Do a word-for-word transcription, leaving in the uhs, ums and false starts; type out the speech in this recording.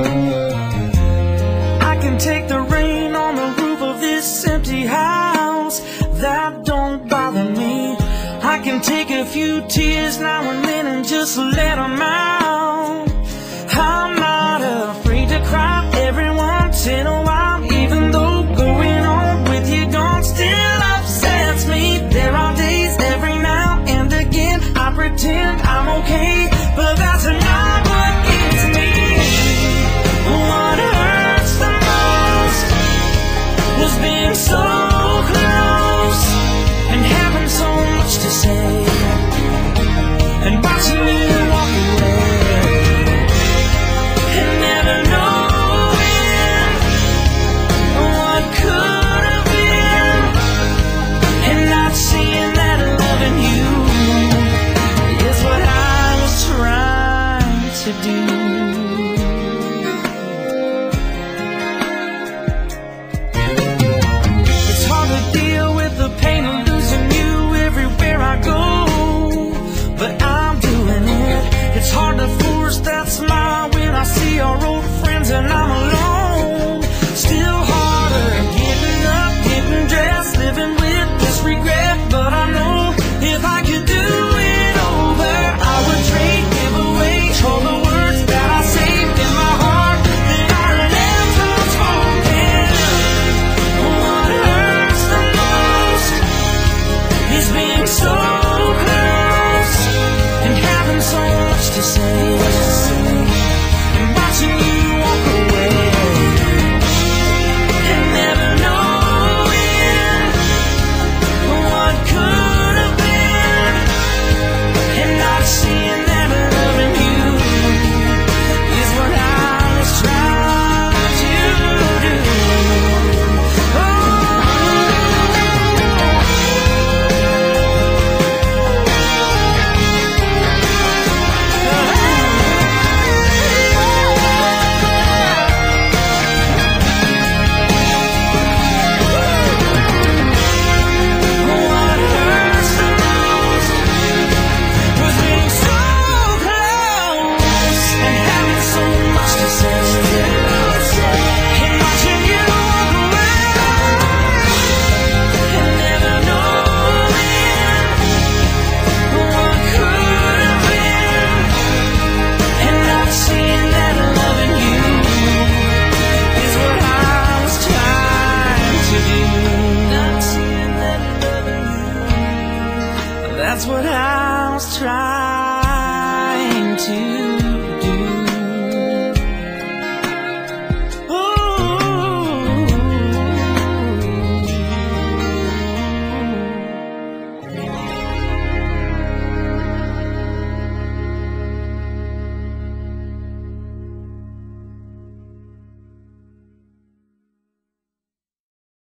I can take the rain on the roof of this empty house, that don't bother me. I can take a few tears now and then and just let them out. I'm not afraid to cry every once in a while, even though going on with you gone still upsets me. There are days every now and again I pretend I'm okay, but that's not what gets me. What hurts the most was being so close and having so much to say, and watching you walk away and never knowing what could have been, and not seeing that loving you is what I was trying to do.